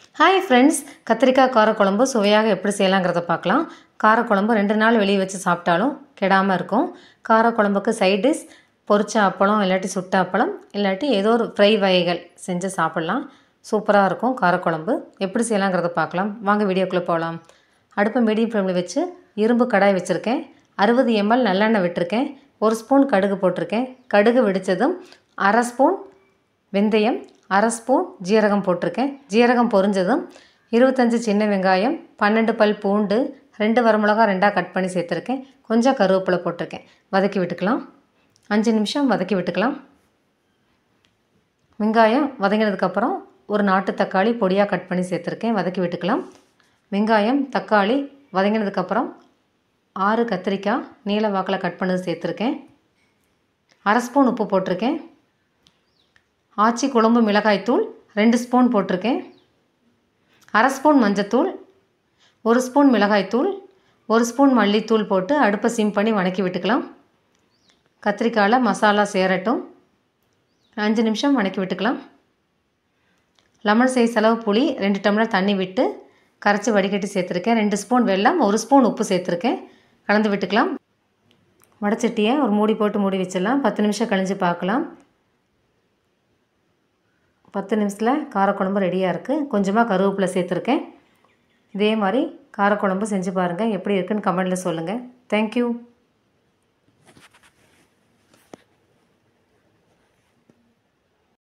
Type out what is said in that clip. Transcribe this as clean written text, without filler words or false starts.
Hi friends, கத்திரிக்காய் காரக்குழம்பு சுவையாக எப்படி செய்யலாங்கிறத பார்க்கலாம். காரக்குழம்பு 2 நாள் வெளியே வச்சு சாப்பிட்டாலும் கெடாமல் இருக்கும். காரக்குழம்புக்கு சைட் டிஷ் பொரிச்ச அப்பளம், இல்லாட்டி சுட்ட அப்பளம், இல்லாட்டி ஏதோ ஒரு ஃப்ரை வகைகள் செஞ்சு சாப்பிட்லாம். சூப்பராக இருக்கும் காரக்குழம்பு. எப்படி செய்யலாங்கிறத பார்க்கலாம். வாங்க வீடியோக்குள்ளே போகலாம். அடுப்பை மீடியம் ஃப்ளேமில் வச்சு இரும்பு கடாய் வச்சுருக்கேன். 60 ml நல்லெண்ணெய் விட்டுருக்கேன். 1 ஸ்பூன் கடுகு போட்டிருக்கேன். கடுகு வெடித்ததும் 1/2 ஸ்பூன் வெந்தயம், 1/2 ஸ்பூன் ஜீரகம் போட்டிருக்கேன். ஜீரகம் பொரிஞ்சதும் 25 சின்ன வெங்காயம், 12 பல் பூண்டு, 2 வரமிளகா 2ஆக கட் பண்ணி சேர்த்துருக்கேன். கொஞ்சம் கருவேப்பிலை போட்டிருக்கேன். வதக்கி விட்டுக்கலாம். 5 நிமிஷம் வதக்கி விட்டுக்கலாம். வெங்காயம் வதங்கினதுக்கப்புறம் ஒரு நாட்டு தக்காளி பொடியாக கட் பண்ணி சேர்த்துருக்கேன். வதக்கி விட்டுக்கலாம். வெங்காயம் தக்காளி வதங்கினதுக்கப்புறம் 6 கத்திரிக்காய் நீல வாக்கில் கட் பண்ணது சேர்த்துருக்கேன். 1/2 ஸ்பூன் உப்பு போட்டிருக்கேன். ஆச்சி குழம்பு மிளகாய்த்தூள் 2 ஸ்பூன் போட்டிருக்கேன். 1/2 ஸ்பூன் மஞ்சத்தூள், 1 ஸ்பூன் மிளகாய்த்தூள், 1 ஸ்பூன் மல்லித்தூள் போட்டு அடுப்பை சிம் பண்ணி வதக்கி விட்டுக்கலாம். கத்திரிக்காயில் மசாலா சேரட்டும். 5 நிமிஷம் வதக்கி விட்டுக்கலாம். லெமன் சைஸ் அளவு புளி, 2 டம்ளர் தண்ணி விட்டு கரைச்சி வடிகட்டி சேர்த்துருக்கேன். 2 ஸ்பூன் வெல்லம், 1 ஸ்பூன் உப்பு சேர்த்துருக்கேன். கலந்து விட்டுக்கலாம். வடைச்சட்டியை ஒரு மூடி போட்டு மூடி வச்சிடலாம். 10 நிமிஷம் கழிஞ்சு பார்க்கலாம். 10 நிமிஷத்தில் காரக்குழம்பு ரெடியாக இருக்குது. கொஞ்சமாக கருவேப்பிலை சேர்த்துருக்கேன். இதே மாதிரி காரக்குழம்பு செஞ்சு பாருங்கள். எப்படி இருக்குன்னு கமெண்டில் சொல்லுங்கள். தேங்க்யூ.